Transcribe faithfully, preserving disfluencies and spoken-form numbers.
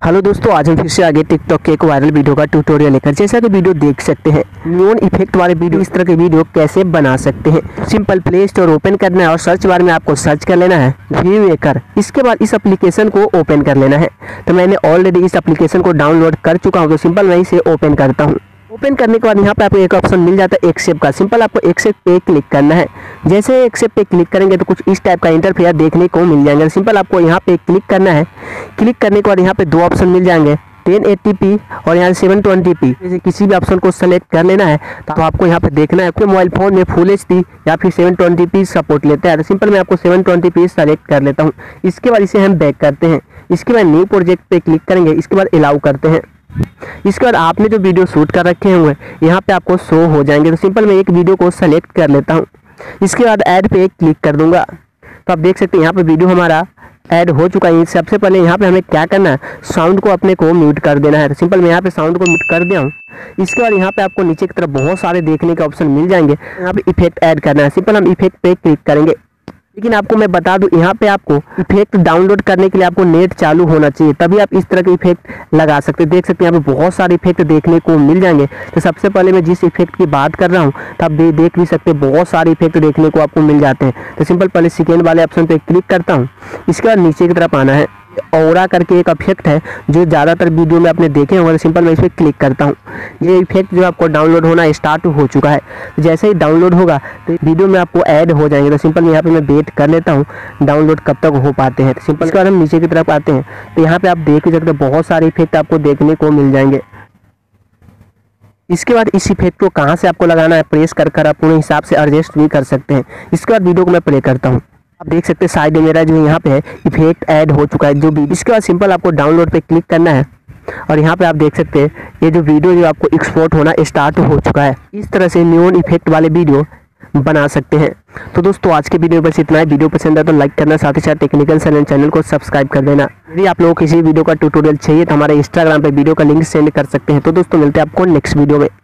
Hello दोस्तों, आज हम फिर से आगे टिकटॉक के एक वायरल वीडियो का ट्यूटोरियल लेकर। जैसा कि वीडियो देख सकते हैं, न्यून इफेक्ट वाले वीडियो, इस तरह के वीडियो कैसे बना सकते हैं। सिंपल प्ले स्टोर ओपन करना है और सर्च बार में आपको सर्च कर लेना है व्यू मेकर। इसके बाद इस एप्लीकेशन को ओपन कर लेना है। तो मैंने ऑलरेडी इस एप्लीकेशन को डाउनलोड कर चुका हूँ, तो सिंपल मैं इसे ओपन करता हूँ। ओपन करने के बाद यहाँ पे आपको एक ऑप्शन मिल जाता है एक्सेप्ट का। सिंपल आपको एक्सेप्ट पे क्लिक करना है। जैसे एक्सेप्ट पे क्लिक करेंगे तो कुछ इस टाइप का इंटरफेस देखने को मिल जाएंगे। सिंपल आपको यहाँ पे क्लिक करना है। क्लिक करने के बाद यहाँ पे दो ऑप्शन मिल जाएंगे, टेन एटी पी और यहाँ सेवन ट्वेंटी पी। जैसे किसी भी ऑप्शन को सेलेक्ट कर लेना है तो आपको यहाँ पे देखना है आपके मोबाइल फोन में फुल एच डी या फिर सेवन ट्वेंटी पी सपोर्ट लेता है। तो सिंपल मैं आपको सेवन ट्वेंटी पी सेलेक्ट कर लेता हूँ। इसके बाद इसे हम बैक करते हैं। इसके बाद न्यू प्रोजेक्ट पे क्लिक करेंगे। इसके बाद अलाउ करते हैं। इसके बाद आपने जो वीडियो शूट कर रखे हुए यहाँ पे आपको शो हो जाएंगे। तो सिंपल मैं एक वीडियो को सेलेक्ट कर लेता हूँ। इसके बाद ऐड पे क्लिक कर दूंगा। तो आप देख सकते हैं यहाँ पे वीडियो हमारा ऐड हो चुका है। सबसे पहले यहाँ पे हमें क्या करना है, साउंड को अपने को म्यूट कर देना है। तो सिंपल मैं यहाँ पे साउंड को म्यूट कर दिया हूँ। इसके बाद यहाँ पे आपको नीचे की तरफ बहुत सारे देखने के ऑप्शन मिल जाएंगे। यहाँ पे इफेक्ट ऐड करना है। सिंपल हम इफेक्ट पे क्लिक करेंगे। लेकिन आपको मैं बता दूं, यहाँ पे आपको इफेक्ट डाउनलोड करने के लिए आपको नेट चालू होना चाहिए, तभी आप इस तरह के इफेक्ट लगा सकते हैं। देख सकते हैं यहाँ पे बहुत सारे इफेक्ट देखने को मिल जाएंगे। तो सबसे पहले मैं जिस इफेक्ट की बात कर रहा हूँ तो आप दे, देख भी सकते हैं बहुत सारे इफेक्ट देखने को आपको मिल जाते हैं। तो सिंपल पहले सेकेंड वाले ऑप्शन पे क्लिक करता हूँ। इसके बाद नीचे की तरफ आना है। ऑरा करके एक इफेक्ट है जो ज़्यादातर वीडियो में आपने देखे होंगे। तो सिंपल मैं इस पर क्लिक करता हूँ। ये इफेक्ट जो आपको डाउनलोड होना स्टार्ट हो चुका है। जैसे ही डाउनलोड होगा तो वीडियो में आपको ऐड हो जाएंगे। तो सिंपल यहाँ पे मैं वेट कर लेता हूँ डाउनलोड कब तक हो पाते हैं। तो सिंपल इसके बाद हम नीचे की तरफ आते हैं। तो यहाँ पे आप देख सकते हैं बहुत सारे इफेक्ट आपको देखने को मिल जाएंगे। इसके बाद इस इफेक्ट को कहाँ से आपको लगाना है प्रेस कर कर अपने हिसाब से एडजस्ट भी कर सकते हैं। इसके बाद वीडियो को मैं प्ले करता हूँ। आप देख सकते हैं साइड में मेरा जो यहाँ पे है इफेक्ट ऐड हो चुका है जो भी। इसके बाद सिंपल आपको डाउनलोड पे क्लिक करना है और यहाँ पे आप देख सकते हैं ये जो वीडियो जो आपको एक्सपोर्ट होना स्टार्ट हो चुका है। इस तरह से न्यून इफेक्ट वाले वीडियो बना सकते हैं। तो दोस्तों आज के वीडियो में बस इतना है। वीडियो पसंद है तो लाइक करना, साथ ही साथ टेक्निकल चैनल चैनल को सब्सक्राइब कर देना। यदि आप लोगों को किसी वीडियो का ट्यूटोरियल चाहिए तो हमारे इंस्टाग्राम पे वीडियो का लिंक सेंड कर सकते हैं। तो दोस्तों मिलते हैं आपको नेक्स्ट वीडियो में।